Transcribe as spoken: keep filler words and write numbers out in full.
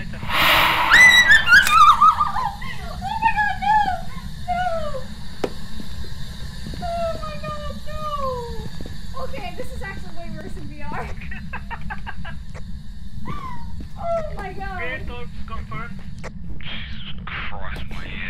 item. Okay, this is actually way worse in V R. Oh my god. Weird thoughts confirmed. Jesus Christ, my